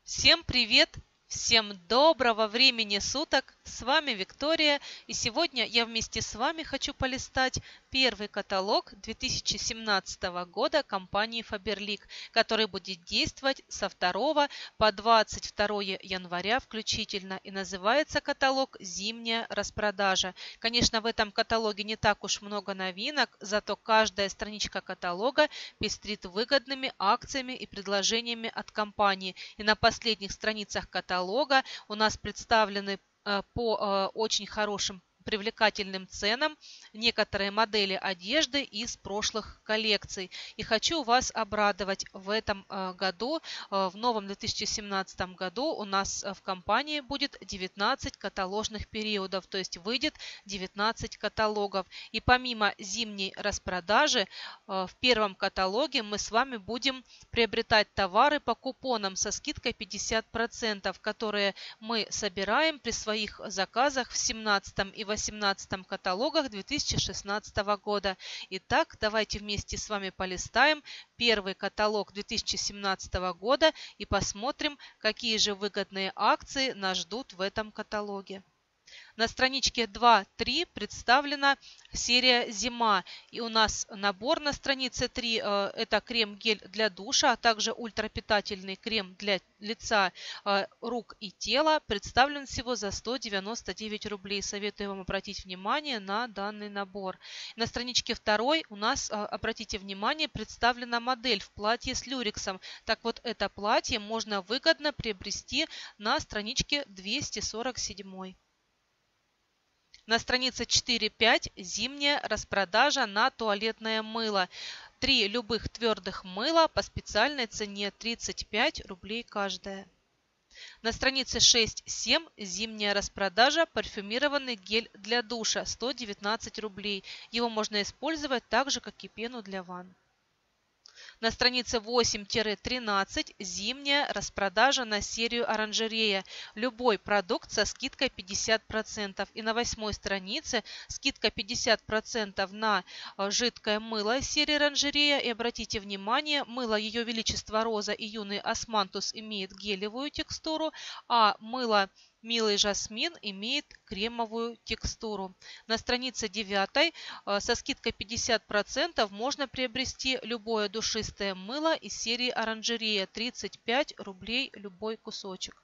Всем привет! Всем доброго времени суток! С вами Виктория, и сегодня я вместе с вами хочу полистать первый каталог 2017 года компании Faberlic, который будет действовать со 2 по 22 января включительно, и называется каталог «Зимняя распродажа». Конечно, в этом каталоге не так уж много новинок, зато каждая страничка каталога пестрит выгодными акциями и предложениями от компании. И на последних страницах каталога у нас представлены по очень хорошим привлекательным ценам некоторые модели одежды из прошлых коллекций. И хочу вас обрадовать в этом году, в новом 2017 году у нас в компании будет 19 каталожных периодов, то есть выйдет 19 каталогов. И помимо зимней распродажи, в первом каталоге мы с вами будем приобретать товары по купонам со скидкой 50%, которые мы собираем при своих заказах в 17 и 18 каталогах 2016 года. Итак, давайте вместе с вами полистаем первый каталог 2017 года и посмотрим, какие же выгодные акции нас ждут в этом каталоге. На страничке 2-3 представлена серия «Зима». И у нас набор на странице 3 – это крем-гель для душа, а также ультрапитательный крем для лица, рук и тела. Представлен всего за 199 рублей. Советую вам обратить внимание на данный набор. На страничке 2 у нас, обратите внимание, представлена модель в платье с люрексом. Так вот, это платье можно выгодно приобрести на страничке 247. На странице 4-5 зимняя распродажа на туалетное мыло. 3 любых твердых мыла по специальной цене 35 рублей каждая. На странице 6-7 зимняя распродажа парфюмированный гель для душа 119 рублей. Его можно использовать так же, как и пену для ванн. На странице 8-13 зимняя распродажа на серию оранжерея. Любой продукт со скидкой 50%. И на 8 странице скидка 50% на жидкое мыло из серии оранжерея. И обратите внимание, мыло Ее Величество Роза и Юный Османтус имеет гелевую текстуру, а мыло Милый Жасмин имеет кремовую текстуру. На странице 9 со скидкой 50% можно приобрести любое душистое мыло из серии оранжерея. 35 рублей любой кусочек.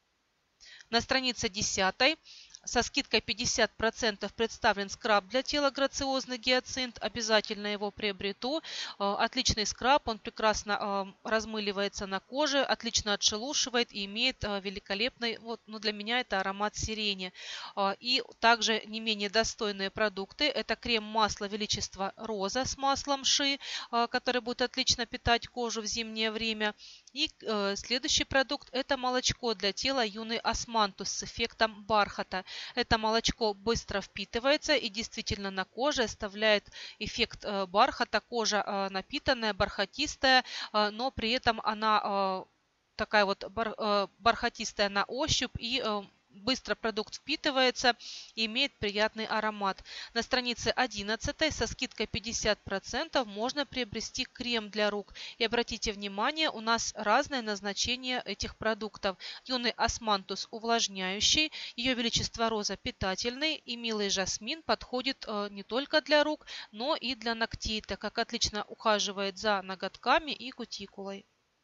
На странице 10 со скидкой 50% представлен скраб для тела грациозный гиацинт. Обязательно его приобрету. Отличный скраб, он прекрасно размыливается на коже, отлично отшелушивает и имеет великолепный, для меня это аромат сирени. И также не менее достойные продукты. Это крем-масло Величество Роза с маслом ши, который будет отлично питать кожу в зимнее время. И следующий продукт – это молочко для тела Юный Османтус с эффектом бархата. Это молочко быстро впитывается и действительно на коже оставляет эффект бархата. Кожа напитанная, бархатистая, но при этом она такая вот бархатистая на ощупь и быстро продукт впитывается и имеет приятный аромат. На странице 11 со скидкой 50% можно приобрести крем для рук. И обратите внимание, у нас разное назначение этих продуктов. Юный Османтус увлажняющий, Ее Величество Роза питательный и Милый Жасмин подходит не только для рук, но и для ногтей, так как отлично ухаживает за ноготками и кутикулой.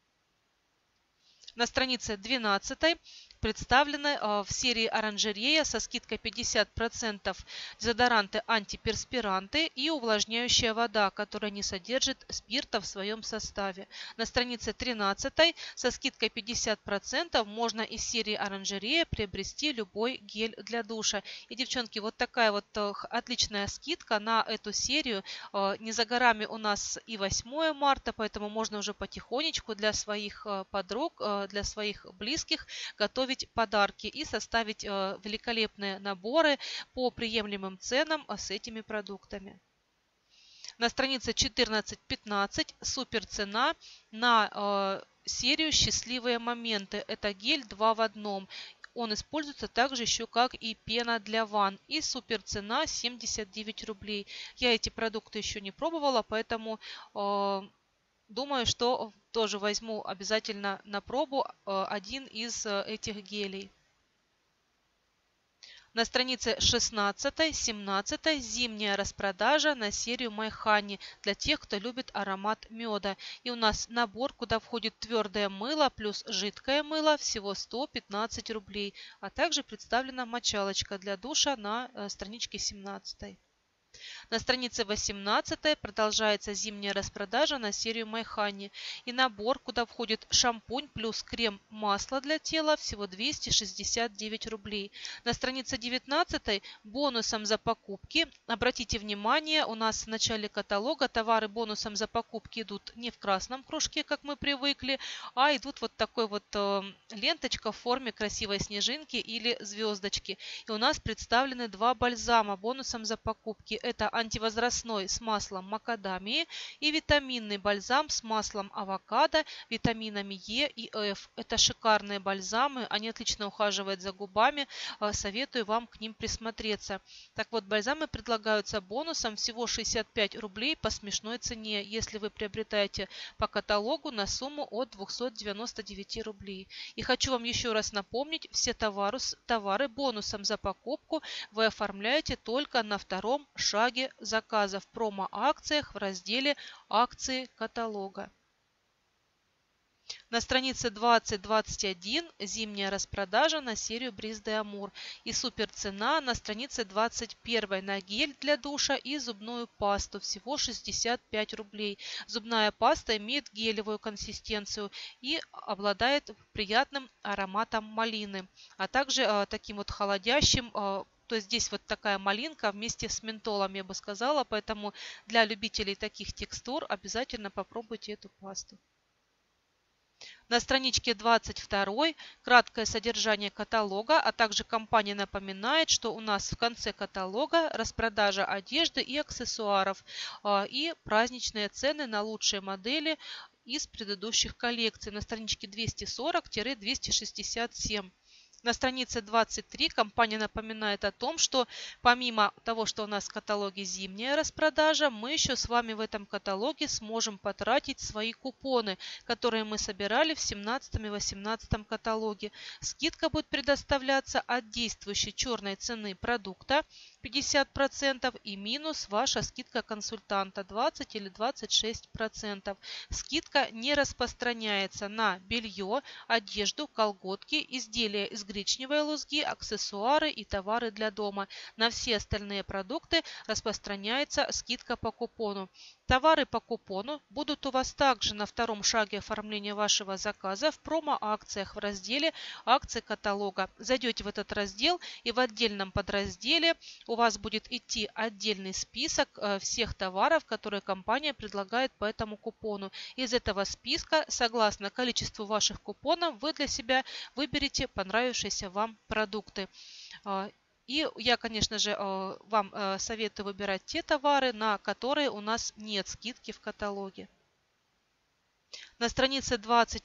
На странице 12 представлены в серии оранжерея со скидкой 50% дезодоранты-антиперспиранты и увлажняющая вода, которая не содержит спирта в своем составе. На странице 13 со скидкой 50% можно из серии оранжерея приобрести любой гель для душа. И, девчонки, вот такая вот отличная скидка на эту серию. Не за горами у нас и 8 марта, поэтому можно уже потихонечку для своих подруг, для своих близких готовить подарки и составить великолепные наборы по приемлемым ценам с этими продуктами. На странице 14-15 супер цена на серию «Счастливые моменты». Это гель 2 в 1. Он используется также еще как и пена для ванн. И супер цена 79 рублей. Я эти продукты еще не пробовала, поэтому думаю, что тоже возьму обязательно на пробу один из этих гелей. На странице 16-17 зимняя распродажа на серию Майхани для тех, кто любит аромат меда. И у нас набор, куда входит твердое мыло плюс жидкое мыло, всего 115 рублей. А также представлена мочалочка для душа на страничке 17. На странице 18 продолжается зимняя распродажа на серию Майхани. И набор, куда входит шампунь плюс крем-масло для тела, всего 269 рублей. На странице 19 бонусом за покупки. Обратите внимание, у нас в начале каталога товары бонусом за покупки идут не в красном кружке, как мы привыкли, а идут вот такой вот ленточка в форме красивой снежинки или звездочки. И у нас представлены два бальзама бонусом за покупки. Это антивозрастной с маслом макадамии и витаминный бальзам с маслом авокадо, витаминами Е и Ф. Это шикарные бальзамы, они отлично ухаживают за губами, советую вам к ним присмотреться. Так вот, бальзамы предлагаются бонусом всего 65 рублей по смешной цене, если вы приобретаете по каталогу на сумму от 299 рублей. И хочу вам еще раз напомнить, все товары бонусом за покупку вы оформляете только на втором шаге заказа в промо-акциях в разделе «Акции каталога». На странице 20-21 зимняя распродажа на серию Бриз де Амур и супер цена на странице 21 на гель для душа и зубную пасту, всего 65 рублей. Зубная паста имеет гелевую консистенцию и обладает приятным ароматом малины, а также таким вот холодящим. То есть здесь вот такая малинка вместе с ментолом, я бы сказала, поэтому для любителей таких текстур обязательно попробуйте эту пасту. На страничке 22 краткое содержание каталога, а также компания напоминает, что у нас в конце каталога распродажа одежды и аксессуаров и праздничные цены на лучшие модели из предыдущих коллекций на страничке 240-267. На странице 23 компания напоминает о том, что помимо того, что у нас в каталоге зимняя распродажа, мы еще с вами в этом каталоге сможем потратить свои купоны, которые мы собирали в 17 и 18 каталоге. Скидка будет предоставляться от действующей черной цены продукта 50% и минус ваша скидка консультанта 20 или 26%. Скидка не распространяется на белье, одежду, колготки, изделия из гречневой лузги, аксессуары и товары для дома. На все остальные продукты распространяется скидка по купону. Товары по купону будут у вас также на втором шаге оформления вашего заказа в промо-акциях в разделе «Акции каталога». Зайдете в этот раздел и в отдельном подразделе у вас будет идти отдельный список всех товаров, которые компания предлагает по этому купону. Из этого списка, согласно количеству ваших купонов, вы для себя выберете понравившиеся вам продукты. И я, конечно же, вам советую выбирать те товары, на которые у нас нет скидки в каталоге. На странице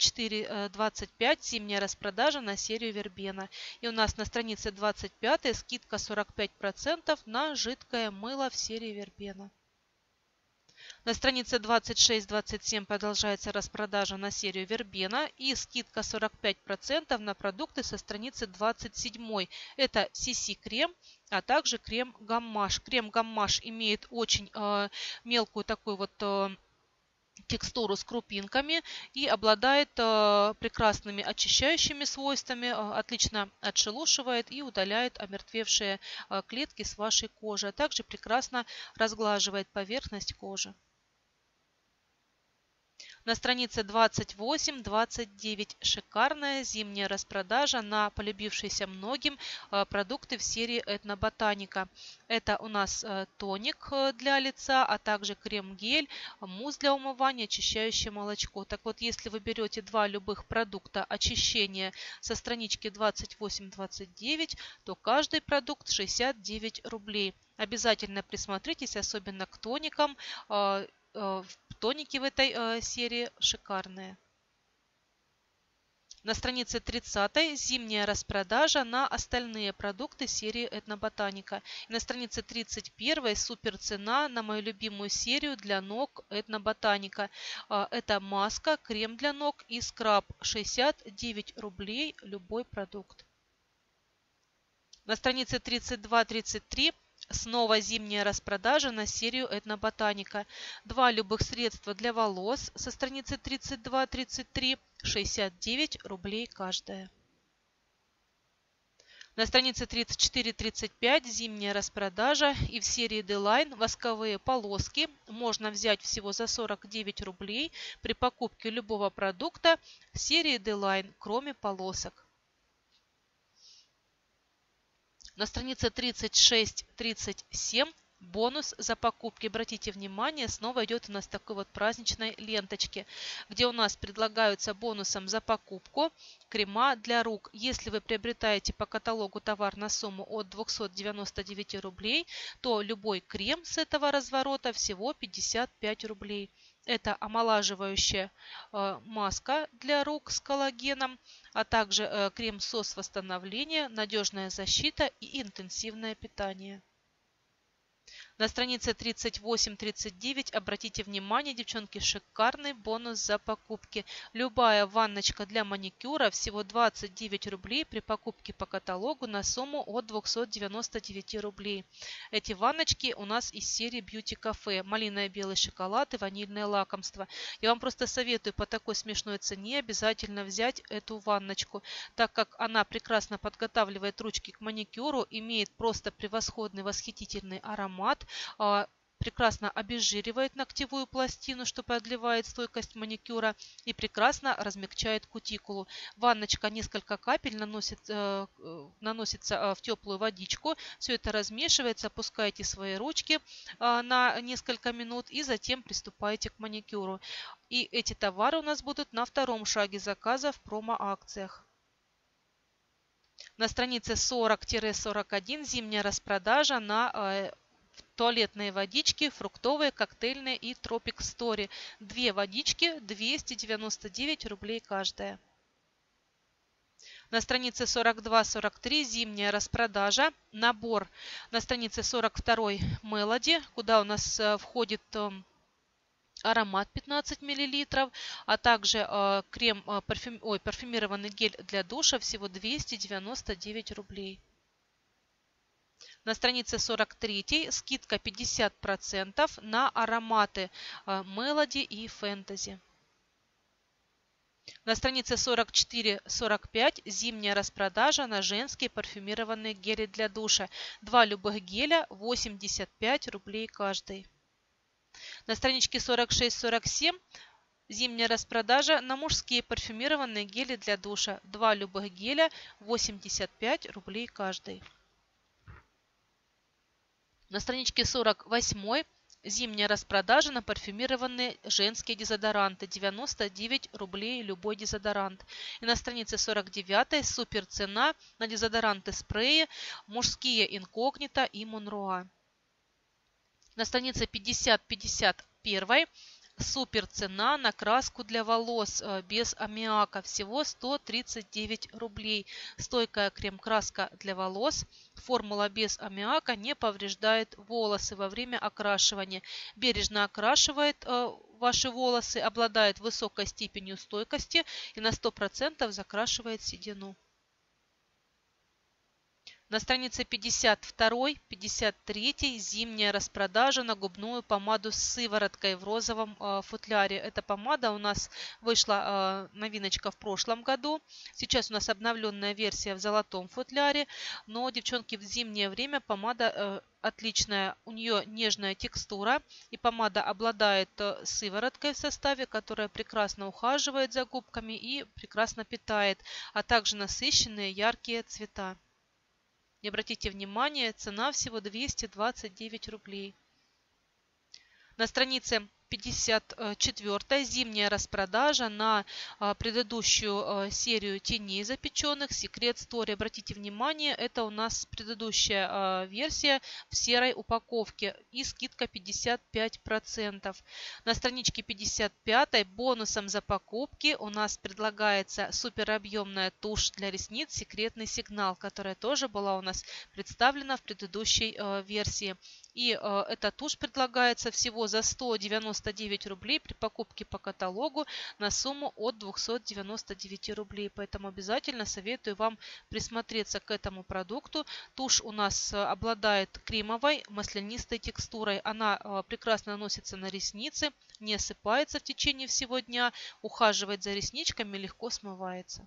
24-25 зимняя распродажа на серию Вербена. И у нас на странице 25 скидка 45% на жидкое мыло в серии Вербена. На странице 26-27 продолжается распродажа на серию Вербена и скидка 45% на продукты со страницы 27. Это CC-крем, а также крем Гаммаш. Крем Гаммаш имеет очень мелкую такую вот текстуру с крупинками и обладает прекрасными очищающими свойствами, отлично отшелушивает и удаляет омертвевшие клетки с вашей кожи, а также прекрасно разглаживает поверхность кожи. На странице 28-29 шикарная зимняя распродажа на полюбившиеся многим продукты в серии Этноботаника. Это у нас тоник для лица, а также крем-гель, мусс для умывания, очищающее молочко. Так вот, если вы берете два любых продукта очищения со странички 28-29, то каждый продукт 69 рублей. Обязательно присмотритесь, особенно к тоникам. Тоники в этой серии шикарные. На странице 30 зимняя распродажа на остальные продукты серии Этноботаника. И на странице 31 супер цена на мою любимую серию для ног Этноботаника. Это маска, крем для ног и скраб. 69 рублей любой продукт. На странице 32-33 снова зимняя распродажа на серию Этноботаника. Два любых средства для волос со страницы 32-33, 69 рублей каждая. На странице 34-35 зимняя распродажа и в серии D-Line восковые полоски можно взять всего за 49 рублей при покупке любого продукта серии D-Line, кроме полосок. На странице 36-37 бонус за покупки. Обратите внимание, снова идет у нас такой вот праздничной ленточки, где у нас предлагаются бонусом за покупку крема для рук. Если вы приобретаете по каталогу товар на сумму от 299 рублей, то любой крем с этого разворота всего 55 рублей. Это омолаживающая маска для рук с коллагеном, а также крем-сос восстановления, надежная защита и интенсивное питание. На странице 38-39 обратите внимание, девчонки, шикарный бонус за покупки. Любая ванночка для маникюра всего 29 рублей при покупке по каталогу на сумму от 299 рублей. Эти ванночки у нас из серии Beauty Cafe. Малиновый белый шоколад и ванильное лакомство. Я вам просто советую по такой смешной цене обязательно взять эту ванночку, так как она прекрасно подготавливает ручки к маникюру, имеет просто превосходный восхитительный аромат, прекрасно обезжиривает ногтевую пластину, что продлевает стойкость маникюра и прекрасно размягчает кутикулу. Ванночка несколько капель наносится в теплую водичку. Все это размешивается, опускаете свои ручки на несколько минут и затем приступаете к маникюру. И эти товары у нас будут на втором шаге заказа в промо-акциях. На странице 40-41 зимняя распродажа на туалетные водички, фруктовые, коктейльные и Tropic Story. Две водички, 299 рублей каждая. На странице 42-43 зимняя распродажа. Набор на странице 42 Melody, куда у нас входит аромат 15 мл, а также парфюмированный гель для душа всего 299 рублей. На странице 43 скидка 50% на ароматы Melody и Fantasy. На странице 44-45 зимняя распродажа на женские парфюмированные гели для душа. Два любых геля 85 рублей каждый. На страничке 46-47 зимняя распродажа на мужские парфюмированные гели для душа. Два любых геля 85 рублей каждый. На страничке 48 зимняя распродажа на парфюмированные женские дезодоранты. 99 рублей любой дезодорант. И на странице 49 супер цена на дезодоранты спреи мужские инкогнито и Монруа. На странице 50-51 супер цена на краску для волос без аммиака. Всего 139 рублей. Стойкая крем-краска для волос. Формула без аммиака не повреждает волосы во время окрашивания. Бережно окрашивает ваши волосы, обладает высокой степенью стойкости и на 100% закрашивает седину. На странице 52-53 зимняя распродажа на губную помаду с сывороткой в розовом футляре. Эта помада у нас вышла новиночка в прошлом году. Сейчас у нас обновленная версия в золотом футляре. Но, девчонки, в зимнее время помада отличная. У нее нежная текстура. И помада обладает сывороткой в составе, которая прекрасно ухаживает за губками и прекрасно питает. А также насыщенные яркие цвета. И обратите внимание, цена всего 229 рублей. На странице 54-я зимняя распродажа на предыдущую серию теней запеченных Secret Story. Обратите внимание, это у нас предыдущая версия в серой упаковке и скидка 55%. На страничке 55 бонусом за покупки у нас предлагается суперобъемная тушь для ресниц Секретный сигнал, которая тоже была у нас представлена в предыдущей версии. И эта тушь предлагается всего за 199 рублей при покупке по каталогу на сумму от 299 рублей. Поэтому обязательно советую вам присмотреться к этому продукту. Тушь у нас обладает кремовой маслянистой текстурой. Она прекрасно наносится на ресницы, не осыпается в течение всего дня, ухаживает за ресничками, легко смывается.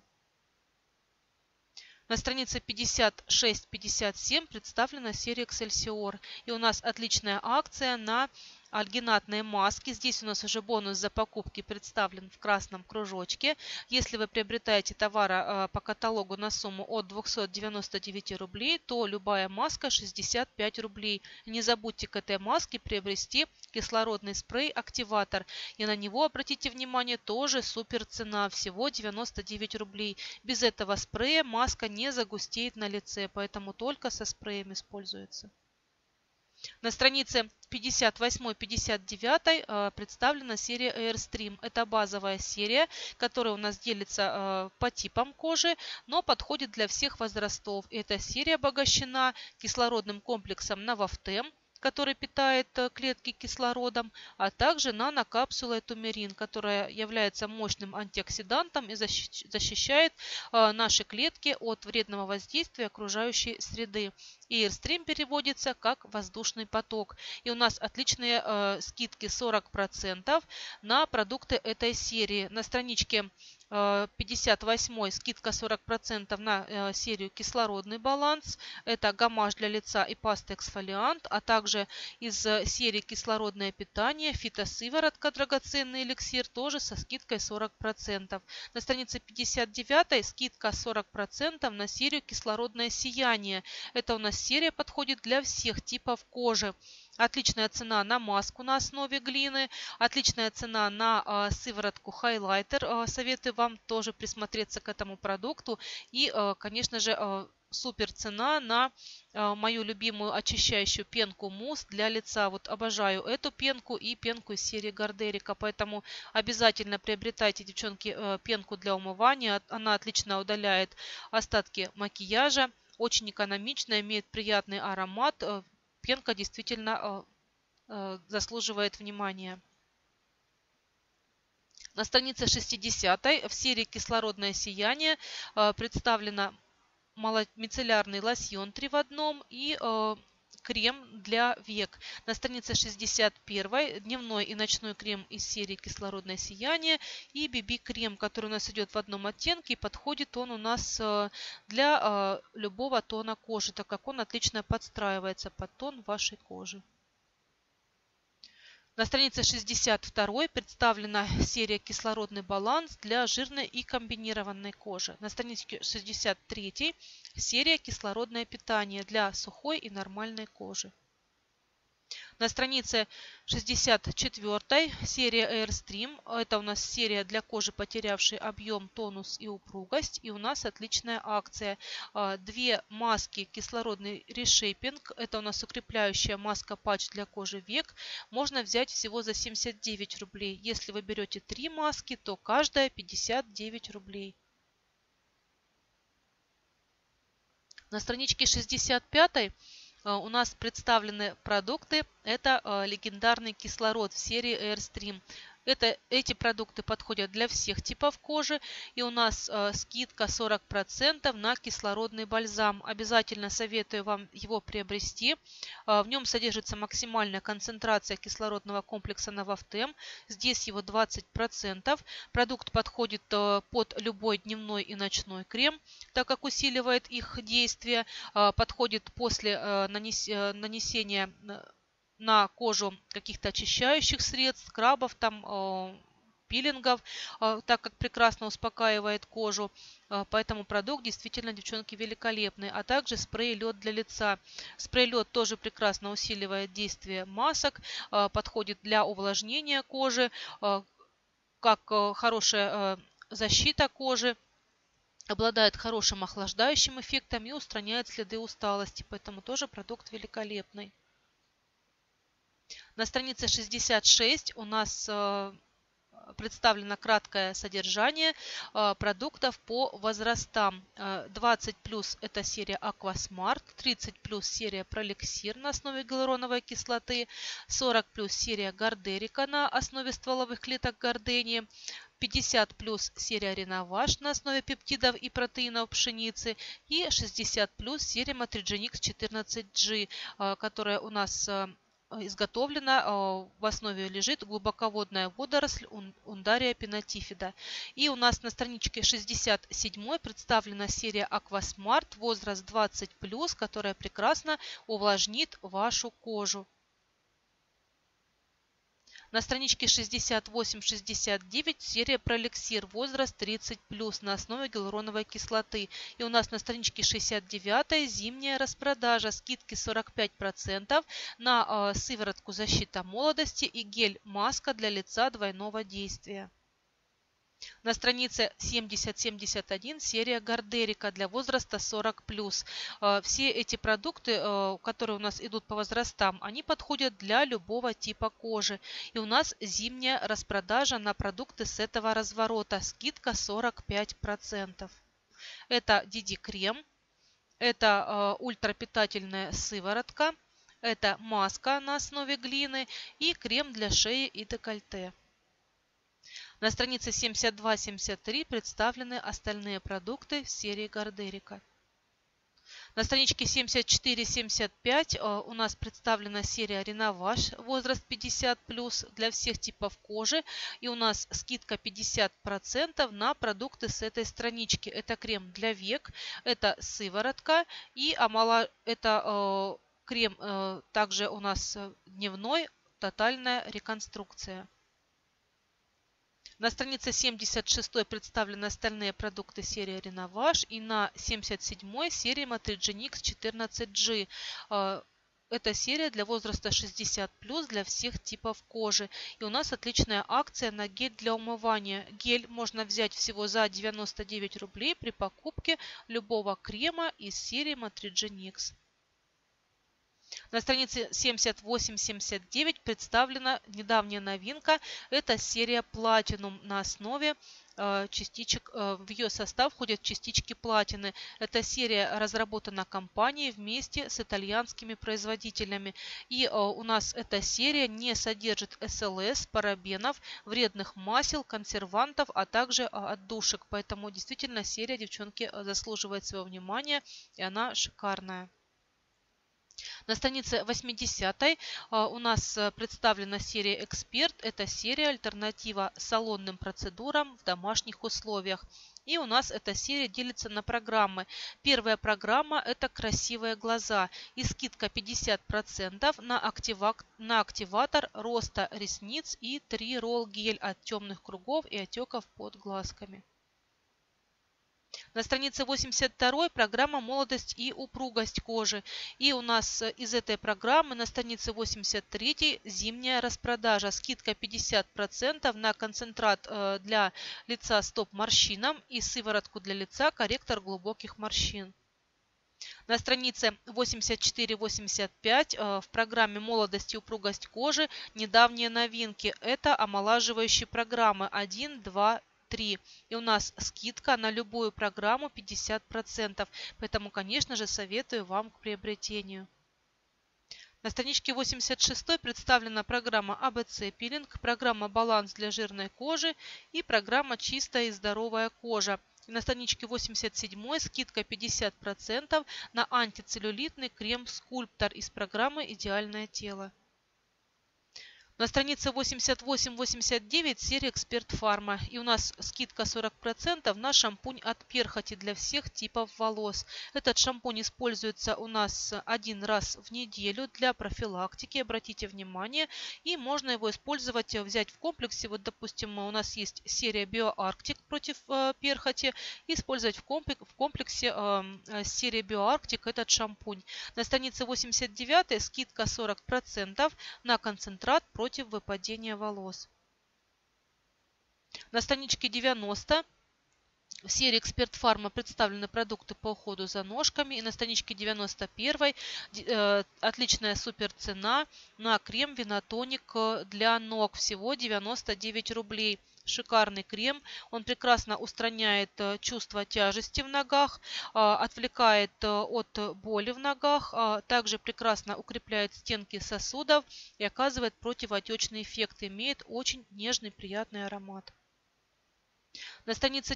На странице 56-57 представлена серия Excelsior. И у нас отличная акция на альгинатные маски. Здесь у нас уже бонус за покупки представлен в красном кружочке. Если вы приобретаете товары по каталогу на сумму от 299 рублей, то любая маска 65 рублей. Не забудьте к этой маске приобрести кислородный спрей-активатор. И на него, обратите внимание, тоже супер цена, всего 99 рублей. Без этого спрея маска не загустеет на лице, поэтому только со спреем используется. На странице 58-59 представлена серия Airstream. Это базовая серия, которая у нас делится по типам кожи, но подходит для всех возрастов. Эта серия обогащена кислородным комплексом Novaftem, который питает клетки кислородом, а также нанокапсулой Тумерин, которая является мощным антиоксидантом и защищает наши клетки от вредного воздействия окружающей среды. И Airstream переводится как воздушный поток. И у нас отличные скидки 40% на продукты этой серии. На страничке 58 скидка 40% на серию кислородный баланс. Это гамаш для лица и паста эксфолиант, а также из серии кислородное питание, фитосыворотка, драгоценный эликсир, тоже со скидкой 40%. На странице 59 скидка 40% на серию кислородное сияние. Это у нас серия подходит для всех типов кожи. Отличная цена на маску на основе глины, отличная цена на сыворотку хайлайтер. Советую вам тоже присмотреться к этому продукту. И, конечно же, супер цена на мою любимую очищающую пенку мусс для лица. Вот обожаю эту пенку и пенку из серии Гардерика, поэтому обязательно приобретайте, девчонки, пенку для умывания. Она отлично удаляет остатки макияжа, очень экономичная, имеет приятный аромат. Пенка действительно заслуживает внимания. На странице 60 в серии «Кислородное сияние» представлено мицеллярный лосьон 3 в 1 и крем для век. На странице 61 дневной и ночной крем из серии «Кислородное сияние» и BB-крем, который у нас идет в одном оттенке, и подходит он у нас для любого тона кожи, так как он отлично подстраивается под тон вашей кожи. На странице 62 представлена серия «Кислородный баланс» для жирной и комбинированной кожи. На странице 63 серия «Кислородное питание» для сухой и нормальной кожи. На странице 64 серия Airstream. Это у нас серия для кожи, потерявшей объем, тонус и упругость. И у нас отличная акция. Две маски кислородный решейпинг. Это у нас укрепляющая маска-патч для кожи век. Можно взять всего за 79 рублей. Если вы берете 3 маски, то каждая 59 рублей. На страничке 65 у нас представлены продукты. Это легендарный кислород в серии Airstream. Эти продукты подходят для всех типов кожи. И у нас скидка 40% на кислородный бальзам. Обязательно советую вам его приобрести. В нем содержится максимальная концентрация кислородного комплекса Novaftem. Здесь его 20%. Продукт подходит под любой дневной и ночной крем, так как усиливает их действие. Подходит после нанесения на кожу каких-то очищающих средств, скрабов, там пилингов, так как прекрасно успокаивает кожу. Поэтому продукт действительно, девчонки, великолепный. А также спрей-лед для лица. Спрей-лед тоже прекрасно усиливает действие масок, подходит для увлажнения кожи, как хорошая защита кожи, обладает хорошим охлаждающим эффектом и устраняет следы усталости. Поэтому тоже продукт великолепный. На странице 66 у нас представлено краткое содержание продуктов по возрастам. 20+ это серия Aquasmart, 30+ серия Prolexir на основе гиалуроновой кислоты, 40+ серия Garderica на основе стволовых клеток гордении, 50+ серия Renovage на основе пептидов и протеинов пшеницы и 60+ серия Matrigenix 14G, которая у нас изготовлена, в основе лежит глубоководная водоросль Ундария пинатифида. И у нас на страничке 67 представлена серия Aquasmart возраст 20+, которая прекрасно увлажнит вашу кожу. На страничке 68-69 серия Prolexir возраст 30+ на основе гиалуроновой кислоты. И у нас на страничке 69 зимняя распродажа, скидки 45% на сыворотку защита молодости и гель-маска для лица двойного действия. На странице 70-71 серия Garderica для возраста 40+. Все эти продукты, которые у нас идут по возрастам, они подходят для любого типа кожи. И у нас зимняя распродажа на продукты с этого разворота. Скидка 45%. Это DD-крем, это ультрапитательная сыворотка, это маска на основе глины и крем для шеи и декольте. На странице 72-73 представлены остальные продукты серии Garderica. На страничке 74-75 у нас представлена серия Renovage возраст 50+ для всех типов кожи. И у нас скидка 50% на продукты с этой странички. Это крем для век, это сыворотка и это крем также у нас дневной, тотальная реконструкция. На странице 76 представлены остальные продукты серии Renovage и на 77 серии Matrigenix 14G. Это серия для возраста 60+ для всех типов кожи. И у нас отличная акция на гель для умывания. Гель можно взять всего за 99 рублей при покупке любого крема из серии Matrigenix. На странице 78-79 представлена недавняя новинка. Это серия Platinum на основе частичек. В ее состав входят частички платины. Эта серия разработана компанией вместе с итальянскими производителями. И у нас эта серия не содержит СЛС, парабенов, вредных масел, консервантов, а также отдушек. Поэтому действительно серия, девчонки, заслуживает своего внимания, и она шикарная. На странице 80 у нас представлена серия Эксперт. Это серия альтернатива салонным процедурам в домашних условиях. И у нас эта серия делится на программы. Первая программа – это красивые глаза. И скидка 50% на активатор роста ресниц и 3 ролл гель от темных кругов и отеков под глазками. На странице 82 программа «Молодость и упругость кожи». И у нас из этой программы на странице 83 зимняя распродажа. Скидка 50% на концентрат для лица стоп-морщинам и сыворотку для лица корректор глубоких морщин. На странице 84-85 в программе «Молодость и упругость кожи» недавние новинки. Это омолаживающие программы 1, 2, 3. И у нас скидка на любую программу 50%. Поэтому, конечно же, советую вам к приобретению. На страничке 86 представлена программа ABC пилинг, программа «Баланс для жирной кожи» и программа «Чистая и здоровая кожа». И на страничке 87 скидка 50% на антицеллюлитный крем «Скульптор» из программы «Идеальное тело». На странице 88-89 серия Эксперт Фарма. И у нас скидка 40% на шампунь от перхоти для всех типов волос. Этот шампунь используется у нас один раз в неделю для профилактики. Обратите внимание. И можно его использовать, взять в комплексе. Вот, допустим, у нас есть серия BioArctic против перхоти. Использовать в комплексе серия BioArctic этот шампунь. На странице 89 скидка 40% на концентрат против выпадения волос. На страничке 90 в серии Эксперт Фарма представлены продукты по уходу за ножками. И на страничке 91 отличная супер цена на крем Винотоник для ног. Всего 99 рублей. Шикарный крем. Он прекрасно устраняет чувство тяжести в ногах, отвлекает от боли в ногах, также прекрасно укрепляет стенки сосудов и оказывает противоотечный эффект. Имеет очень нежный приятный аромат. На странице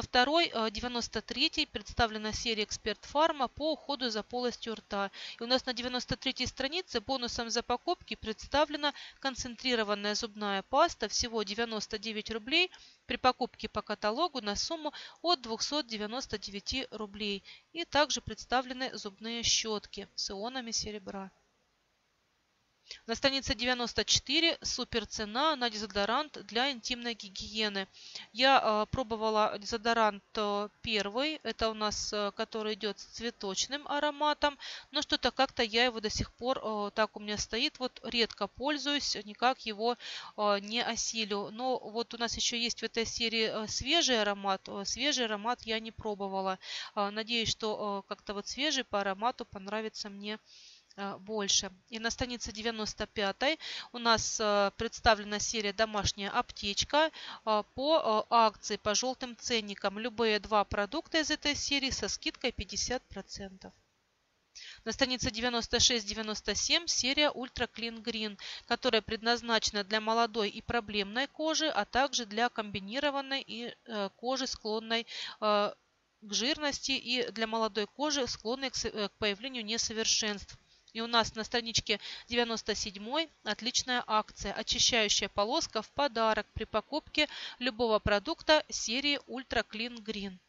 92-93 представлена серия Эксперт Фарма по уходу за полостью рта. И у нас на 93 странице бонусом за покупки представлена концентрированная зубная паста. Всего 99 рублей при покупке по каталогу на сумму от 299 рублей. И также представлены зубные щетки с ионами серебра. На странице 94 супер цена на дезодорант для интимной гигиены. Я пробовала дезодорант первый, это у нас, который идет с цветочным ароматом, но что-то как-то я его до сих пор так у меня стоит, вот редко пользуюсь, никак его не осилю. Но вот у нас еще есть в этой серии свежий аромат я не пробовала. Надеюсь, что как-то вот свежий по аромату понравится мне больше. И на странице 95 у нас представлена серия «Домашняя аптечка» по акции, по желтым ценникам. Любые два продукта из этой серии со скидкой 50%. На странице 96-97 серия Ultra Clean Green, которая предназначена для молодой и проблемной кожи, а также для комбинированной и кожи, склонной к жирности, и для молодой кожи, склонной к появлению несовершенств. И у нас на страничке 97 отличная акция. Очищающая полоска в подарок при покупке любого продукта серии Ultra Clean Green.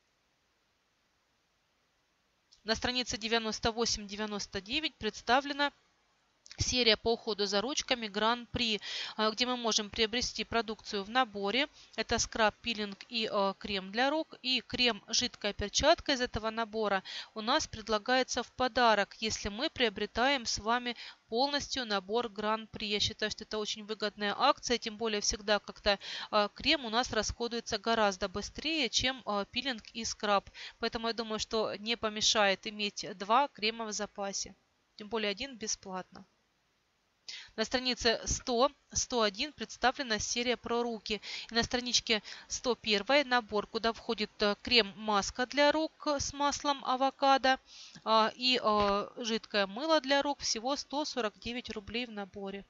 На странице 98-99 представлена серия по уходу за ручками Гран-при, где мы можем приобрести продукцию в наборе. Это скраб, пилинг и крем для рук. И крем жидкая перчатка из этого набора у нас предлагается в подарок, если мы приобретаем с вами полностью набор Гран-при. Я считаю, что это очень выгодная акция, тем более всегда как-то крем у нас расходуется гораздо быстрее, чем пилинг и скраб. Поэтому я думаю, что не помешает иметь два крема в запасе. Тем более один бесплатно. На странице 100-101 представлена серия про руки. И на страничке 101 набор, куда входит крем-маска для рук с маслом авокадо и жидкое мыло для рук. Всего 149 рублей в наборе.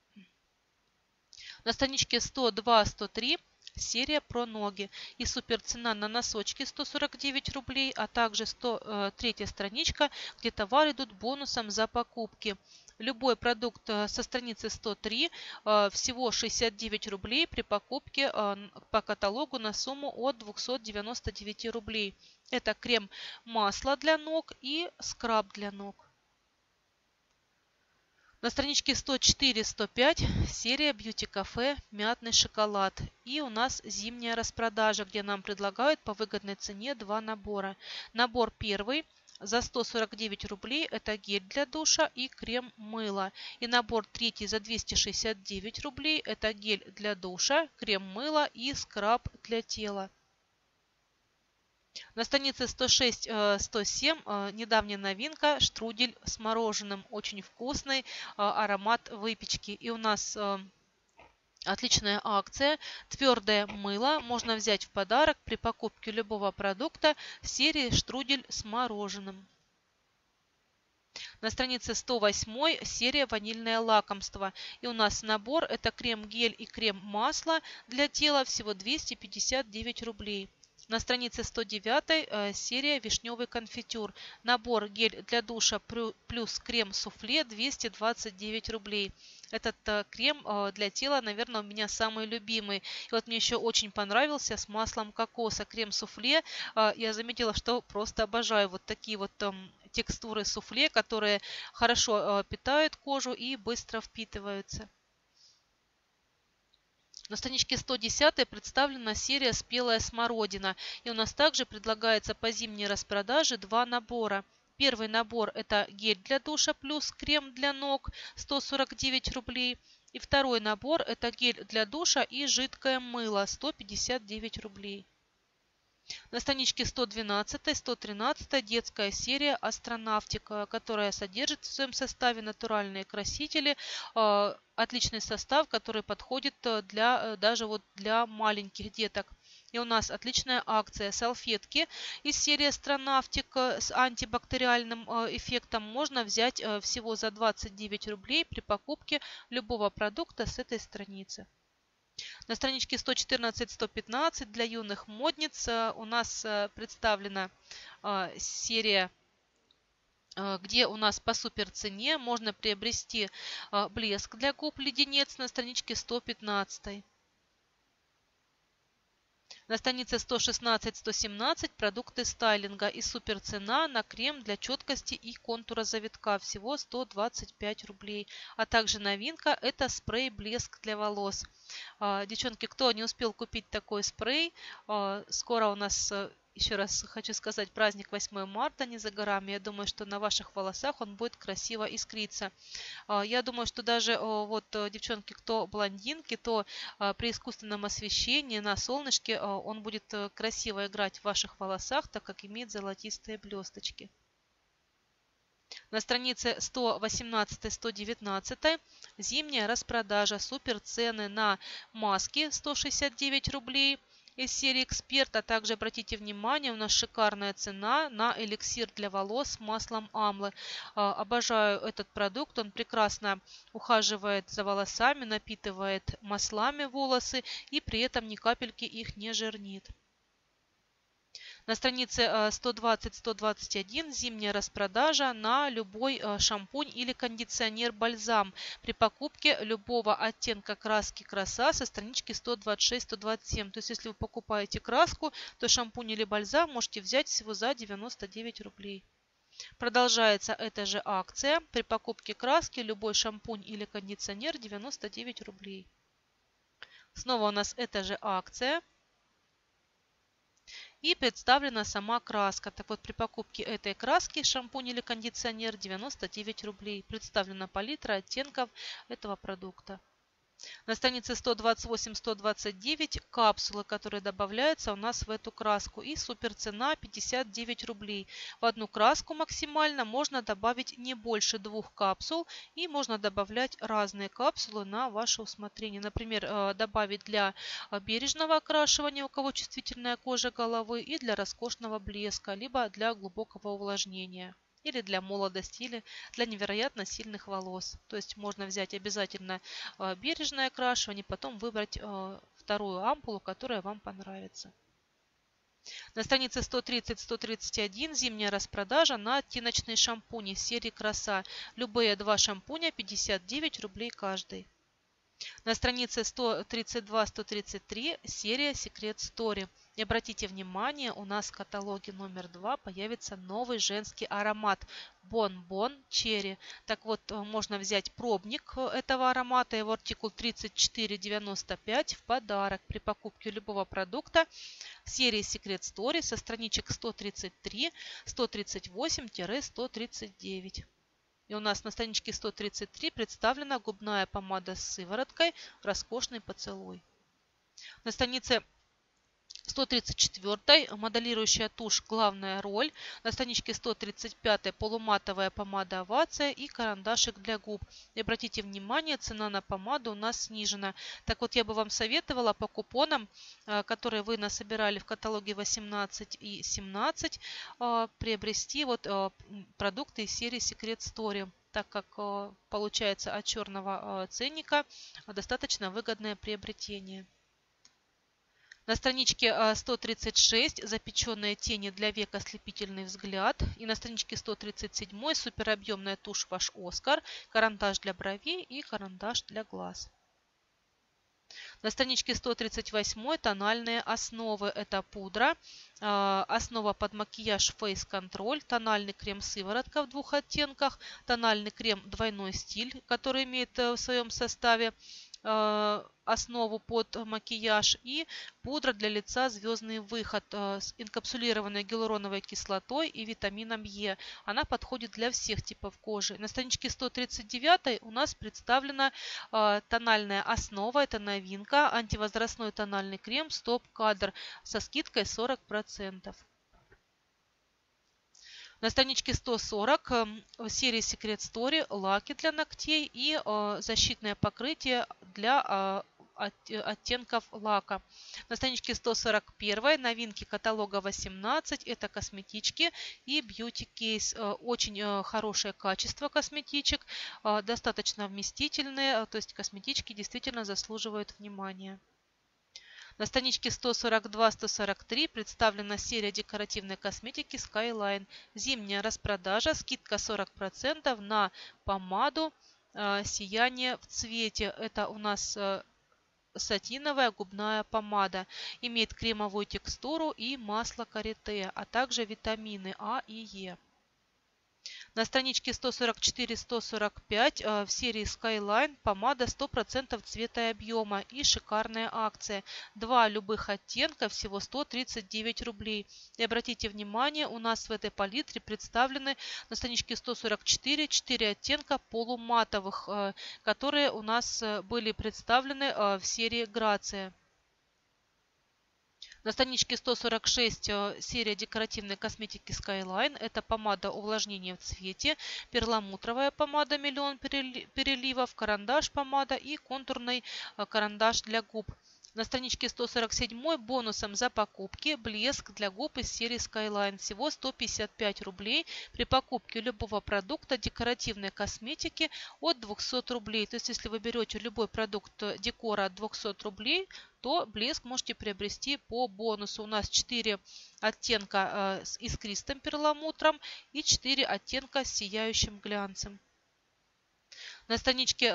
На страничке 102-103 серия про ноги. И супер цена на носочки 149 рублей, а также 103 страничка, где товары идут бонусом за покупки. Любой продукт со страницы 103 всего 69 рублей при покупке по каталогу на сумму от 299 рублей. Это крем-масло для ног и скраб для ног. На страничке 104-105 серия Beauty Cafe мятный шоколад. И у нас зимняя распродажа, где нам предлагают по выгодной цене два набора. Набор первый за 149 рублей это гель для душа и крем-мыло. И набор третий за 269 рублей это гель для душа, крем-мыло и скраб для тела. На странице 106-107 недавняя новинка штрудель с мороженым. Очень вкусный аромат выпечки. И у нас отличная акция. Твердое мыло можно взять в подарок при покупке любого продукта серии штрудель с мороженым. На странице 108 серия ванильное лакомство. И у нас набор это крем-гель и крем-масло для тела всего 259 рублей. На странице 109 серия «Вишневый конфитюр». Набор гель для душа плюс крем суфле 229 рублей. Этот крем для тела, наверное, у меня самый любимый. И вот мне еще очень понравился с маслом кокоса. Крем суфле. Я заметила, что просто обожаю вот такие вот текстуры суфле, которые хорошо питают кожу и быстро впитываются. На страничке 110 представлена серия «Спелая смородина». И у нас также предлагается по зимней распродаже два набора. Первый набор – это гель для душа плюс крем для ног 149 рублей. И второй набор – это гель для душа и жидкое мыло 159 рублей. На страничке 112-113 детская серия «Астронавтика», которая содержит в своем составе натуральные красители, отличный состав, который подходит даже вот для маленьких деток. И у нас отличная акция салфетки из серии «Астронавтика» с антибактериальным эффектом можно взять всего за 29 рублей при покупке любого продукта с этой страницы. На страничке 114-115 для юных модниц у нас представлена серия, где у нас по супер цене можно приобрести блеск для губ леденец на страничке 115. На странице 116-117 продукты стайлинга и супер цена на крем для четкости и контура завитка всего 125 рублей. А также новинка – это спрей блеск для волос. Девчонки, кто не успел купить такой спрей, скоро у нас, еще раз хочу сказать, праздник 8 марта не за горами. Я думаю, что на ваших волосах он будет красиво искриться. Я думаю, что даже вот девчонки, кто блондинки, то при искусственном освещении на солнышке он будет красиво играть в ваших волосах, так как имеет золотистые блесточки. На странице 118-119 зимняя распродажа, супер цены на маски 169 рублей из серии «Эксперт», а также обратите внимание, у нас шикарная цена на эликсир для волос с маслом амлы. Обожаю этот продукт, он прекрасно ухаживает за волосами, напитывает маслами волосы и при этом ни капельки их не жирнит. На странице 120-121 зимняя распродажа на любой шампунь или кондиционер-бальзам при покупке любого оттенка краски краса со странички 126-127. То есть, если вы покупаете краску, то шампунь или бальзам можете взять всего за 99 рублей. Продолжается эта же акция. При покупке краски любой шампунь или кондиционер 99 рублей. Снова у нас эта же акция. И представлена сама краска. Так вот, при покупке этой краски, шампунь или кондиционер, 99 рублей. Представлена палитра оттенков этого продукта. На странице 128-129 капсулы, которые добавляются у нас в эту краску. И супер цена 59 рублей. В одну краску максимально можно добавить не больше 2 капсул. И можно добавлять разные капсулы на ваше усмотрение. Например, добавить для бережного окрашивания, у кого чувствительная кожа головы, и для роскошного блеска, либо для глубокого увлажнения. Или для молодости, или для невероятно сильных волос. То есть можно взять обязательно бережное окрашивание, потом выбрать вторую ампулу, которая вам понравится. На странице 130-131 зимняя распродажа на оттеночные шампуни серии «Краса». Любые два шампуня 59 рублей каждый. На странице 132-133 серия «Секрет Story». И обратите внимание, у нас в каталоге номер 2 появится новый женский аромат Бон-Бон Черри. Так вот, можно взять пробник этого аромата, его артикул 34,95 в подарок при покупке любого продукта серии Secret Story со страничек 133-138-139. И у нас на страничке 133 представлена губная помада с сывороткой «Роскошный поцелуй». На странице 134 моделирующая тушь «Главная роль». На страничке 135 полуматовая помада «Овация» и карандашик для губ. И обратите внимание, цена на помаду у нас снижена. Так вот, я бы вам советовала по купонам, которые вы насобирали в каталоге 18 и 17, приобрести вот продукты из серии Secret Story, так как получается от черного ценника достаточно выгодное приобретение. На страничке 136 запеченные тени для век ослепительный взгляд. И на страничке 137 суперобъемная тушь ваш Оскар, карандаш для бровей и карандаш для глаз. На страничке 138 тональные основы. Это пудра, основа под макияж Face Control, тональный крем-сыворотка в двух оттенках, тональный крем двойной стиль, который имеет в своем составе основу под макияж, и пудра для лица звездный выход с инкапсулированной гиалуроновой кислотой и витамином Е. Она подходит для всех типов кожи. На страничке 139 у нас представлена тональная основа, это новинка, антивозрастной тональный крем стоп-кадр со скидкой 40%. На страничке 140 в серии Secret Story лаки для ногтей и защитное покрытие для оттенков лака. На страничке 141 новинки каталога 18. Это косметички и бьюти-кейс. Очень хорошее качество косметичек, достаточно вместительные, то есть косметички действительно заслуживают внимания. На страничке 142-143 представлена серия декоративной косметики Skyline. Зимняя распродажа, скидка 40% на помаду «Сияние в цвете». Это у нас сатиновая губная помада. Имеет кремовую текстуру и масло карите, а также витамины А и Е. На страничке 144-145 в серии Skyline помада 100% цвета и объема и шикарная акция. Два любых оттенка, всего 139 рублей. И обратите внимание, у нас в этой палитре представлены на страничке 144 4 оттенка полуматовых, которые у нас были представлены в серии Грация. На страничке 146 серия декоративной косметики Skyline. Это помада увлажнения в цвете, перламутровая помада миллион переливов, карандаш помада и контурный карандаш для губ. На страничке 147 бонусом за покупки блеск для губ из серии Skyline. Всего 155 рублей при покупке любого продукта декоративной косметики от 200 рублей. То есть, если вы берете любой продукт декора от 200 рублей, то блеск можете приобрести по бонусу. У нас 4 оттенка с искристым перламутром и 4 оттенка с сияющим глянцем. На страничке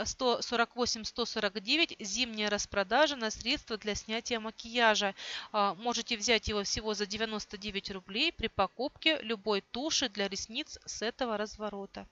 148-149 зимняя распродажа на средства для снятия макияжа. Можете взять его всего за 99 рублей при покупке любой туши для ресниц с этого разворота.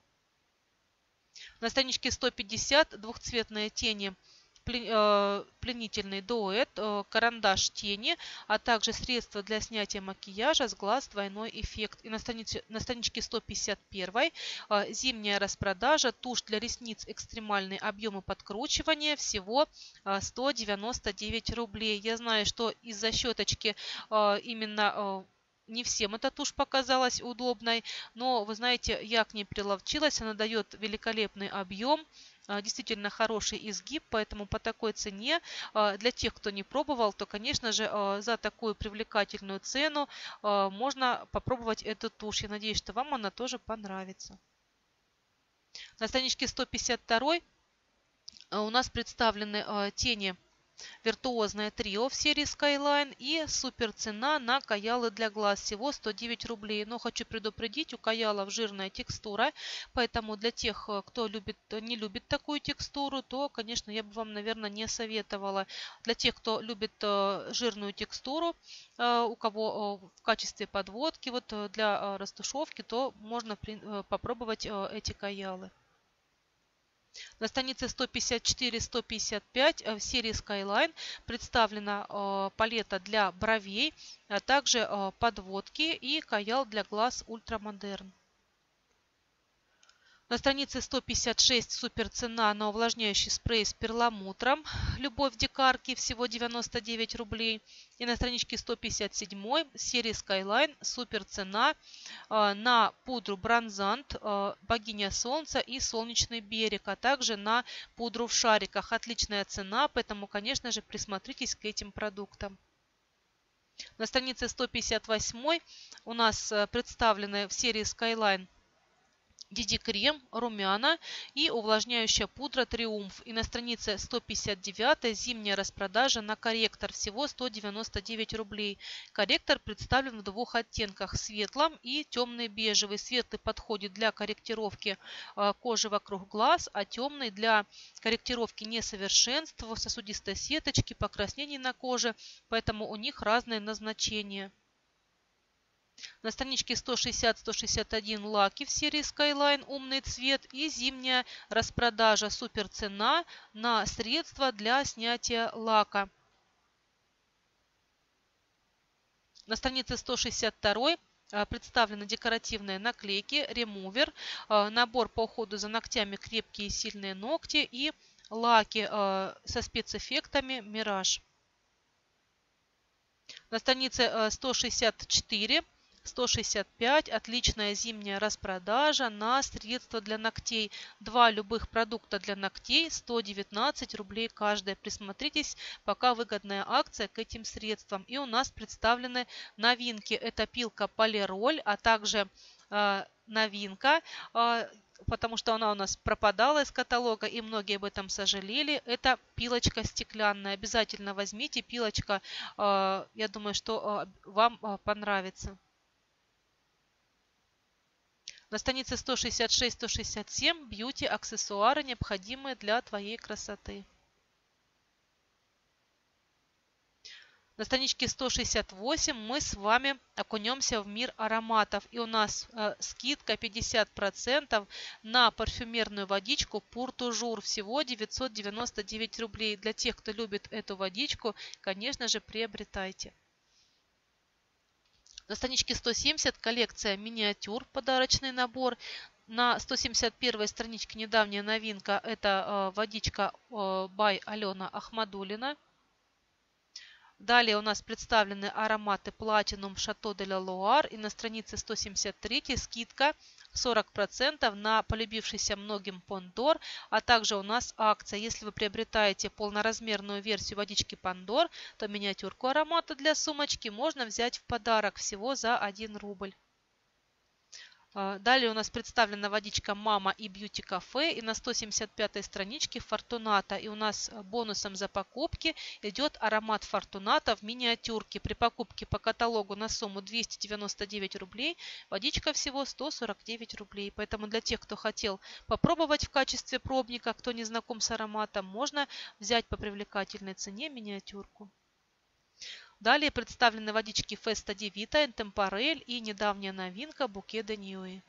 На страничке 150 двухцветные тени. Пленительный дуэт, карандаш тени, а также средства для снятия макияжа с глаз двойной эффект. И на страничке 151 зимняя распродажа, тушь для ресниц экстремальный объем и подкручивание, всего 199 рублей. Я знаю, что из-за щеточки именно не всем эта тушь показалась удобной, но вы знаете, я к ней приловчилась, она дает великолепный объем, действительно хороший изгиб, поэтому по такой цене для тех, кто не пробовал, то, конечно же, за такую привлекательную цену можно попробовать эту тушь. Я надеюсь, что вам она тоже понравится. На страничке 152 у нас представлены тени виртуозное трио в серии Skyline и супер цена на каялы для глаз, всего 109 рублей. Но хочу предупредить, у каялов жирная текстура, поэтому для тех, кто не любит такую текстуру, то, конечно, я бы вам, наверное, не советовала. Для тех, кто любит жирную текстуру, у кого в качестве подводки, вот для растушевки, то можно попробовать эти каялы. На странице 154-155 в серии Skyline представлена палета для бровей, а также подводки и каял для глаз Ультрамодерн. На странице 156 супер цена на увлажняющий спрей с перламутром «Любовь дикарки», всего 99 рублей. И на страничке 157 серии Skyline супер цена на пудру бронзант «Богиня солнца» и «Солнечный берег», а также на пудру в шариках. Отличная цена, поэтому, конечно же, присмотритесь к этим продуктам. На странице 158 у нас представлены в серии Skyline DD-крем, румяна и увлажняющая пудра Триумф. И на странице 159 зимняя распродажа на корректор. Всего 199 рублей. Корректор представлен в двух оттенках: светлом и темный бежевый. Светлый подходит для корректировки кожи вокруг глаз, а темный для корректировки несовершенств, сосудистой сеточки, покраснений на коже. Поэтому у них разные назначения. На страничке 160-161 лаки в серии Skyline умный цвет и зимняя распродажа, супер цена на средства для снятия лака. На странице 162 представлены декоративные наклейки, ремувер, набор по уходу за ногтями, крепкие и сильные ногти и лаки со спецэффектами Мираж. На странице 164 165 отличная зимняя распродажа на средства для ногтей. Два любых продукта для ногтей, 119 рублей каждая. Присмотритесь, пока выгодная акция к этим средствам. И у нас представлены новинки. Это пилка Полироль, а также новинка, потому что она у нас пропадала из каталога, и многие об этом сожалели. Это пилочка стеклянная. Обязательно возьмите. Пилочка, я думаю, что вам понравится. На странице 166-167 бьюти-аксессуары, необходимые для твоей красоты. На страничке 168 мы с вами окунемся в мир ароматов. И у нас скидка 50% на парфюмерную водичку Пуртужур. Всего 999 рублей. Для тех, кто любит эту водичку, конечно же, приобретайте. На страничке 170 коллекция миниатюр, подарочный набор. На 171 страничке недавняя новинка, это водичка by Алена Ахмадулина. Далее у нас представлены ароматы Platinum Chateau de la Loire. И на странице 173 скидка 40% на полюбившийся многим Пондор. А также у нас акция. Если вы приобретаете полноразмерную версию водички Пондор, то миниатюрку аромата для сумочки можно взять в подарок всего за 1 рубль. Далее у нас представлена водичка Мама и Бьюти Кафе. И на 175 страничке Фортуната. И у нас бонусом за покупки идет аромат Фортуната в миниатюрке. При покупке по каталогу на сумму 299 рублей водичка всего 149 рублей. Поэтому для тех, кто хотел попробовать в качестве пробника, кто не знаком с ароматом, можно взять по привлекательной цене миниатюрку. Далее представлены водички Феста ди Вита, Интемпорель и недавняя новинка Буке де Ньюи.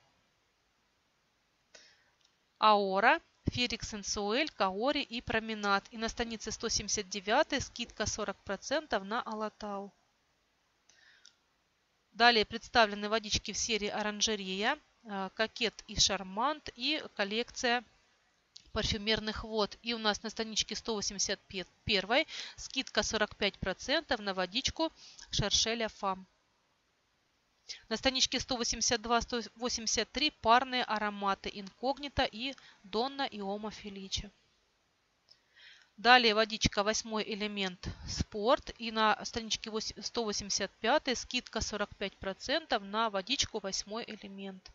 Аора, Ферик Сенсуэль, Каори и Променад. И на странице 179 скидка 40% на Алатау. Далее представлены водички в серии Оранжерея, Кокет и Шармант и коллекция парфюмерных вод. И у нас на страничке 181 скидка 45% на водичку Шершеля Фам. На страничке 182-183 парные ароматы Инкогнито и Донна и Ома Феличе. Далее водичка 8 элемент Спорт. И на страничке 185 скидка 45% на водичку 8 элемент.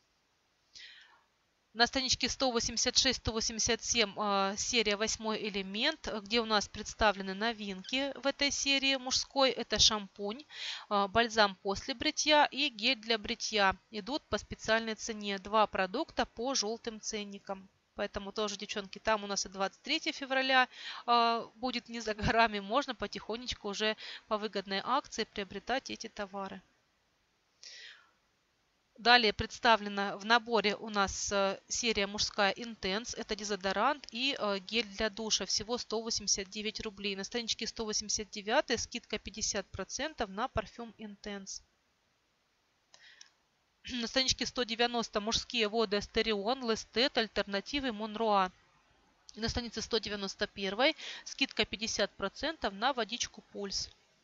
На страничке 186-187 серия 8 элемент, где у нас представлены новинки в этой серии мужской. Это шампунь, бальзам после бритья и гель для бритья. Идут по специальной цене. Два продукта по желтым ценникам. Поэтому тоже, девчонки, там у нас и 23 февраля будет не за горами. Можно потихонечку уже по выгодной акции приобретать эти товары. Далее представлена в наборе у нас серия мужская Intense. Это дезодорант и гель для душа. Всего 189 рублей. На страничке 189 скидка 50% на парфюм Intense. На страничке 190 мужские воды Астерион, Лестет, альтернативы Монруа. И на странице 191 скидка 50% на водичку Пульс.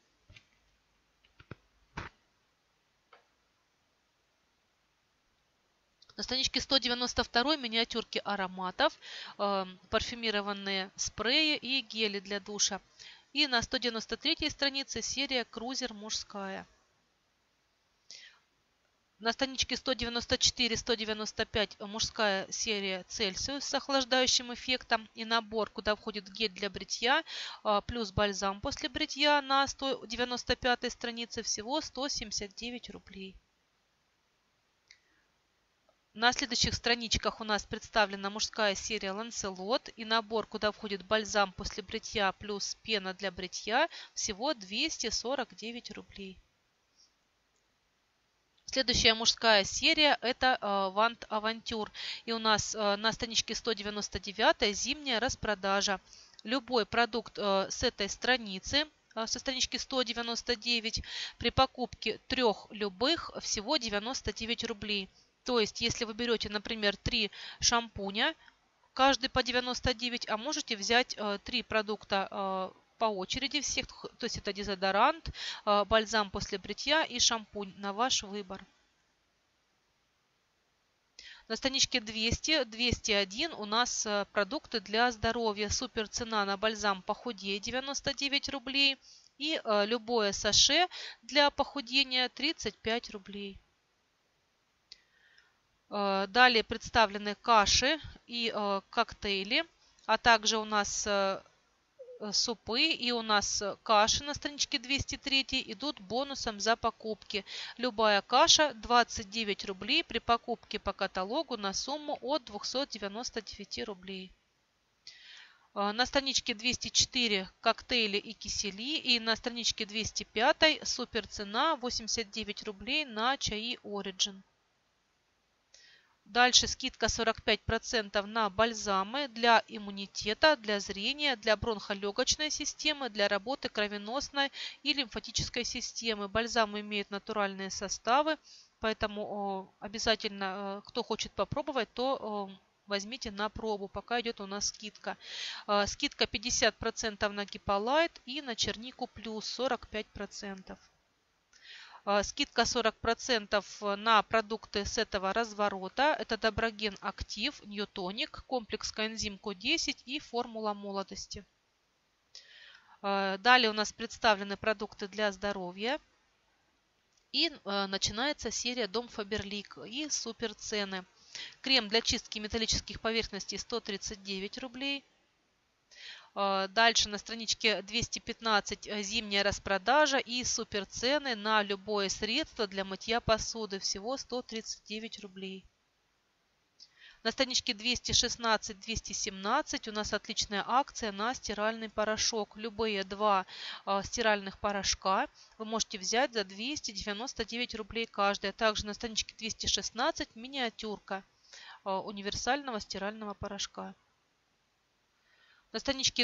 На страничке 192 миниатюрки ароматов, парфюмированные спреи и гели для душа. И на 193 странице серия Крузер мужская. На страничке 194-195 мужская серия Celsius с охлаждающим эффектом и набор, куда входит гель для бритья плюс бальзам после бритья на 195 странице всего 179 рублей. На следующих страничках у нас представлена мужская серия Lancelot и набор, куда входит бальзам после бритья плюс пена для бритья всего 249 рублей. Следующая мужская серия это Вант Авантюр. И у нас на страничке 199 зимняя распродажа. Любой продукт с этой страницы, со странички 199, при покупке 3 любых всего 99 рублей. То есть, если вы берете, например, 3 шампуня, каждый по 99, а можете взять 3 продукта по очереди всех, то есть это дезодорант, бальзам после бритья и шампунь на ваш выбор. На страничке 200-201 у нас продукты для здоровья. Супер цена на бальзам похудее 99 рублей и любое саше для похудения 35 рублей. Далее представлены каши и коктейли, а также у нас супы и у нас каши на страничке 203 идут бонусом за покупки. Любая каша 29 рублей при покупке по каталогу на сумму от 299 рублей. На страничке 204 коктейли и кисели и на страничке 205 супер цена 89 рублей на чаи Origin. Дальше скидка 45% на бальзамы для иммунитета, для зрения, для бронхолегочной системы, для работы кровеносной и лимфатической системы. Бальзамы имеют натуральные составы, поэтому обязательно, кто хочет попробовать, то возьмите на пробу, пока идет у нас скидка. Скидка 50% на Гиполайт и на чернику плюс 45%. Скидка 40% на продукты с этого разворота. Это Доброген Актив, Ньютоник, комплекс коэнзим Q10 и формула молодости. Далее у нас представлены продукты для здоровья. И начинается серия Дом Фаберлик и супер цены. Крем для чистки металлических поверхностей 139 рублей. Дальше на страничке 215 зимняя распродажа и супер цены на любое средство для мытья посуды. Всего 139 рублей. На страничке 216-217 у нас отличная акция на стиральный порошок. Любые 2 стиральных порошка вы можете взять за 299 рублей каждый. А также на страничке 216 миниатюрка универсального стирального порошка. На страничке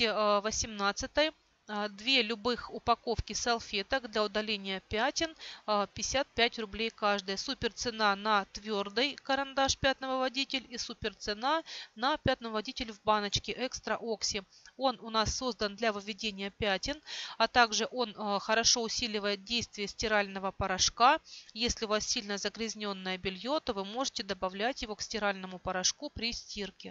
218 2 любых упаковки салфеток для удаления пятен 55 рублей каждая. Супер цена на твердый карандаш пятновыводитель и супер цена на пятновыводитель в баночке Экстра Окси. Он у нас создан для выведения пятен, а также он хорошо усиливает действие стирального порошка. Если у вас сильно загрязненное белье, то вы можете добавлять его к стиральному порошку при стирке.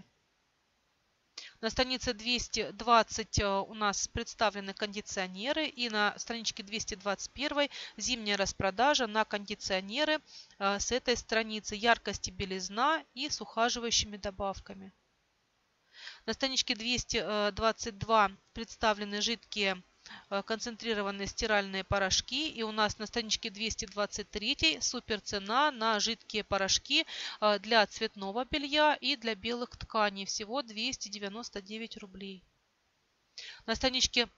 На странице 220 у нас представлены кондиционеры и на страничке 221 зимняя распродажа на кондиционеры с этой страницы. Яркость и белизна и с ухаживающими добавками. На страничке 222 представлены жидкие концентрированные стиральные порошки. И у нас на страничке 223 супер цена на жидкие порошки для цветного белья и для белых тканей. Всего 299 рублей. На страничке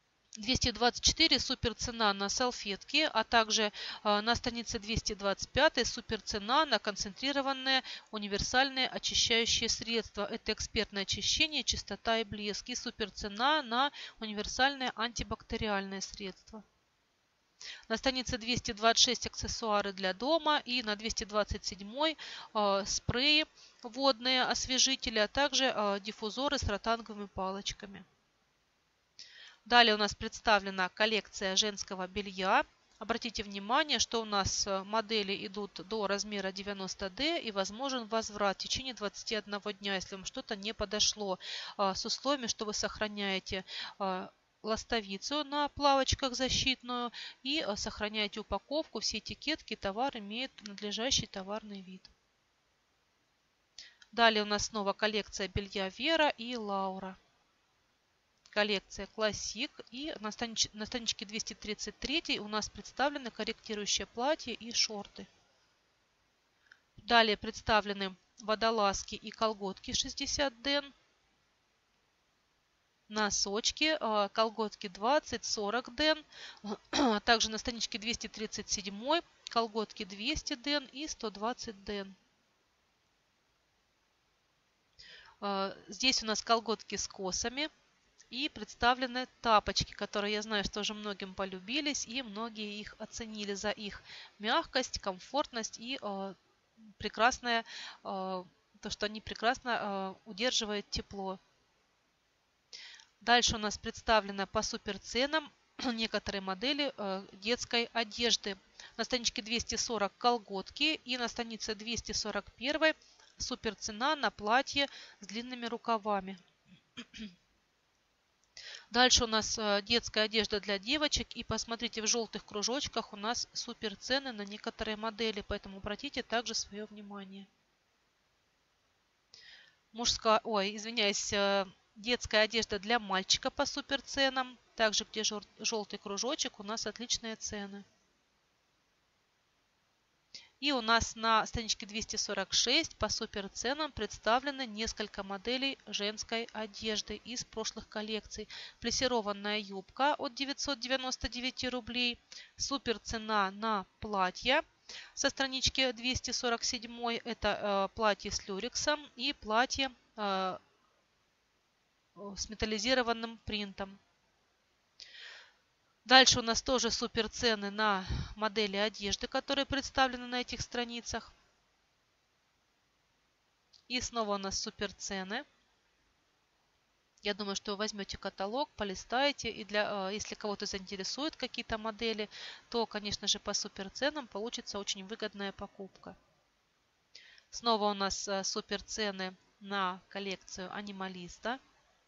224 супер цена на салфетки, а также на странице 225 супер цена на концентрированные универсальные очищающие средства. Это экспертное очищение, чистота и блеск. И супер цена на универсальные антибактериальные средства. На странице 226 аксессуары для дома и на 227 спреи водные освежители, а также диффузоры с ротанговыми палочками. Далее у нас представлена коллекция женского белья. Обратите внимание, что у нас модели идут до размера 90D и возможен возврат в течение 21 дня, если вам что-то не подошло, с условием, что вы сохраняете ластовицу на плавочках защитную и сохраняйте упаковку. Все этикетки, товар имеет надлежащий товарный вид. Далее у нас снова коллекция белья Вера и Лаура. Коллекция Классик. И на страничке 233 у нас представлены корректирующее платье и шорты. Далее представлены водолазки и колготки 60 ден. Носочки, колготки 20-40 ден. Также на страничке 237 колготки 200 ден и 120 ден. Здесь у нас колготки с косами. И представлены тапочки, которые, я знаю, что уже многим полюбились, и многие их оценили за их мягкость, комфортность и прекрасное, то, что они прекрасно удерживают тепло. Дальше у нас представлено по суперценам некоторые модели детской одежды. На страничке 240 колготки и на странице 241 суперцена на платье с длинными рукавами. Дальше у нас детская одежда для девочек. И посмотрите, в желтых кружочках у нас супер цены на некоторые модели. Поэтому обратите также свое внимание. Детская одежда для мальчика по супер ценам. Также, где желтый кружочек, у нас отличные цены. И у нас на страничке 246 по супер ценам представлены несколько моделей женской одежды из прошлых коллекций. Плессированная юбка от 999 рублей. Супер цена на платье. Со странички 247 это платье с люрексом и платье с металлизированным принтом. Дальше у нас тоже супер цены на модели одежды, которые представлены на этих страницах. И снова у нас супер цены. Я думаю, что вы возьмете каталог, полистаете. И если кого-то заинтересуют какие-то модели, то, конечно же, по супер ценам получится очень выгодная покупка. Снова у нас супер цены на коллекцию Анималиста.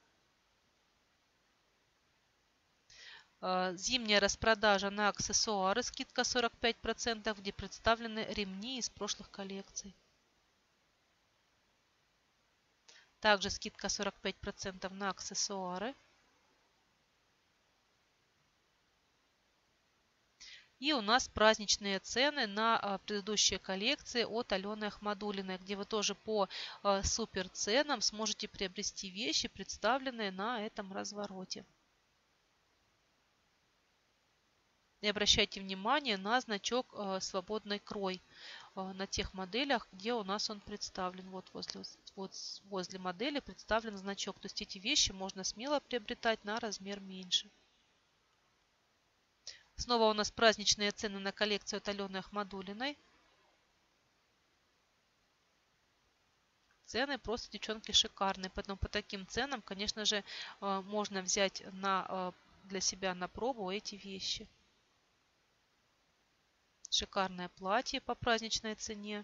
Зимняя распродажа на аксессуары, скидка 45%, где представлены ремни из прошлых коллекций. Также скидка 45% на аксессуары. И у нас праздничные цены на предыдущие коллекции от Алены Ахмадуллиной, где вы тоже по супер ценам сможете приобрести вещи, представленные на этом развороте. И обращайте внимание на значок «Свободный крой» на тех моделях, где у нас он представлен. Вот возле модели представлен значок. То есть эти вещи можно смело приобретать на размер меньше. Снова у нас праздничные цены на коллекцию от Алены Ахмадуллиной. Цены просто, девчонки, шикарные. Поэтому по таким ценам, конечно же, можно взять для себя на пробу эти вещи. Шикарное платье по праздничной цене.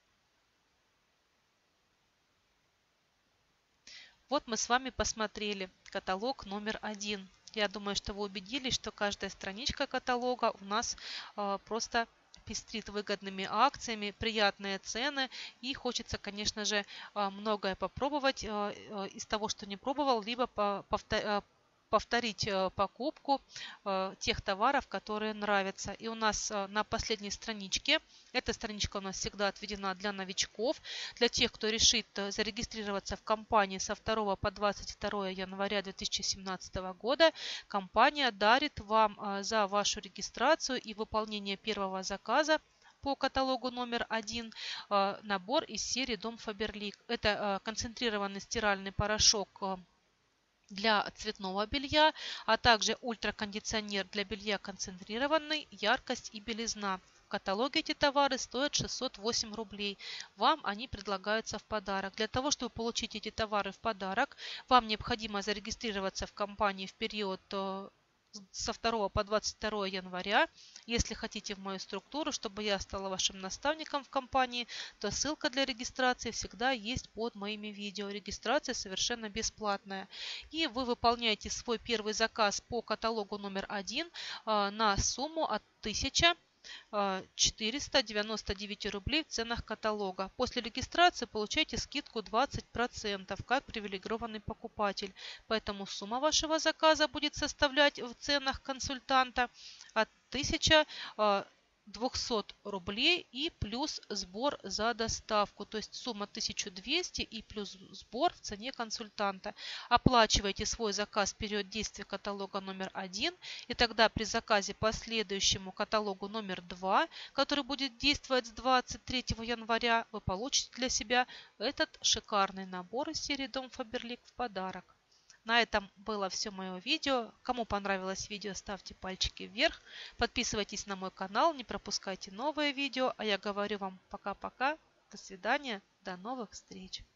Вот мы с вами посмотрели каталог номер 1. Я думаю, что вы убедились, что каждая страничка каталога у нас просто пестрит выгодными акциями, приятные цены. И хочется, конечно же, многое попробовать из того, что не пробовал, либо повторить покупку тех товаров, которые нравятся. И у нас на последней страничке, эта страничка у нас всегда отведена для новичков, для тех, кто решит зарегистрироваться в компании со 2 по 22 января 2017 года. Компания дарит вам за вашу регистрацию и выполнение первого заказа по каталогу номер 1 набор из серии Дом Фаберлик. Это концентрированный стиральный порошок для цветного белья, а также ультракондиционер для белья концентрированный, яркость и белизна. В каталоге эти товары стоят 608 рублей. Вам они предлагаются в подарок. Для того, чтобы получить эти товары в подарок, вам необходимо зарегистрироваться в компании в период со 2 по 22 января. Если хотите в мою структуру, чтобы я стала вашим наставником в компании, то ссылка для регистрации всегда есть под моими видео. Регистрация совершенно бесплатная. И вы выполняете свой первый заказ по каталогу номер 1 на сумму от 1499 рублей в ценах каталога. После регистрации получаете скидку 20% как привилегированный покупатель. Поэтому сумма вашего заказа будет составлять в ценах консультанта от 1200 рублей и плюс сбор за доставку. То есть сумма 1200 и плюс сбор в цене консультанта. Оплачивайте свой заказ в период действия каталога номер 1. И тогда при заказе по следующему каталогу номер 2, который будет действовать с 23 января, вы получите для себя этот шикарный набор из серии Дом Фаберлик в подарок. На этом было все мое видео. Кому понравилось видео, ставьте пальчики вверх. Подписывайтесь на мой канал, не пропускайте новые видео. А я говорю вам пока-пока. До свидания, до новых встреч.